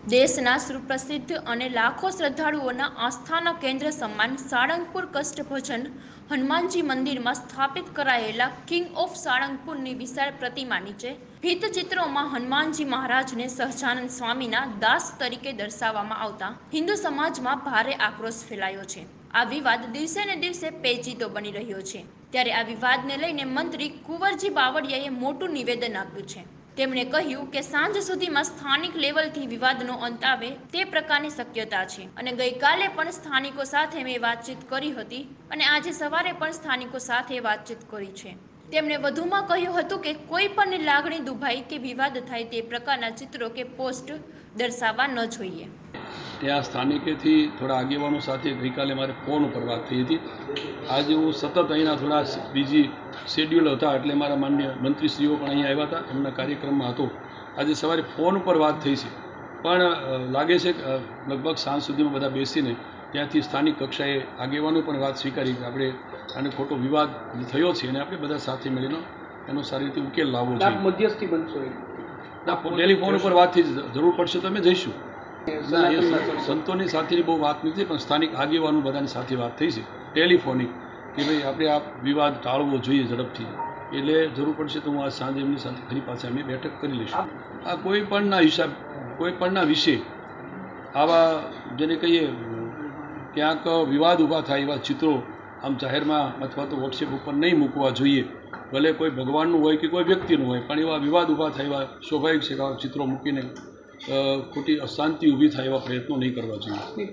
દેશના સુપ્રસિદ્ધ અને લાખો શ્રદ્ધાળુઓના આસ્થાના કેન્દ્ર સમાન સાળંગપુર કષ્ટભંજન હનુમાનજી મંદિરમાં સ્થાપિત કરાયેલા કિંગ ઓફ સાળંગપુરની વિશાળ પ્રતિમા નીચે ભીંતચિત્રોમાં હનુમાનજી મહારાજને સહજાનંદ સ્વામીના દાસ તરીકે દર્શાવવામાં આવતા હિન્દુ સમાજમાં ભારે આક્રોશ ફેલાયો છે। આ વિવાદ દિવસે ને દિવસે પેચીદો બની રહ્યો છે। ત્યારે આ વિવાદને લઈને મંત્રી કુંવરજી બાવળિયાએ મોટું નિવેદન આપ્યું છે। તેમણે કહ્યું કે સાંજ સુધીમાં સ્થાનિક લેવલથી વિવાદનો અંત આવે તે પ્રકારની શક્યતા છે અને ગઈકાલે પણ સ્થાનિકો સાથે મેં વાતચીત કરી હતી અને આજે સવારે પણ સ્થાનિકો સાથે વાતચીત કરી છે। તેમણે વધુમાં કહ્યું હતું કે કોઈ પણ લાગણી દુભાઈ કે વિવાદ થાય તે પ્રકારના ચિત્રો કે પોસ્ટ દર્શાવવા ન જોઈએ। ત્યાં સ્થાનિકેથી થોડા આગેવાનો સાથે ગઈકાલે મારે ફોન ઉપર વાત થઈ હતી। આજે હું સતત અહીંના થોડા બીજી શેડ્યુલ હતા એટલે મારા માન્ય મંત્રીશ્રીઓ પણ અહીંયા આવ્યા હતા, એમના કાર્યક્રમમાં હતો। આજે સવારે ફોન ઉપર વાત થઈ છે, પણ લાગે છે કે લગભગ સાંજ સુધીમાં બધા બેસીને ત્યાંથી સ્થાનિક કક્ષાએ આગેવાનો પણ વાત સ્વીકારી કે આપણે આને ખોટો વિવાદ થયો છે અને આપણે બધા સાથે મળીને એનો સારી રીતે ઉકેલ લાવવો જોઈએ। મધ્યસ્થી બનશો ના, ટેલિફોન ઉપર વાતથી જરૂર પડશે તો અમે જઈશું। ના, એ સંતોની સાથેની બહુ વાત નથી, પણ સ્થાનિક આગેવાનો બધાની સાથે વાત થઈ છે ટેલિફોનિક કે ભાઈ આપણે આ વિવાદ ટાળવો જોઈએ ઝડપથી, એટલે જરૂર પડશે તો હું આજ સાંજે એમની સાથે ફરી પાછા અમે બેઠક કરી લઈશું। આ કોઈ પણના વિશે આવા જેને કહીએ ક્યાંક વિવાદ ઊભા થાય એવા ચિત્રો આમ જાહેરમાં અથવા તો વોટ્સએપ ઉપર નહીં મૂકવા જોઈએ। ભલે કોઈ ભગવાનનું હોય કે કોઈ વ્યક્તિનું હોય, પણ એવા વિવાદ ઊભા થાય એવા સ્વાભાવિક છે કે આવા ચિત્રો મૂકીને ખોટી અશાંતિ ઊભી થાય એવા પ્રયત્નો નહીં કરવા જોઈએ।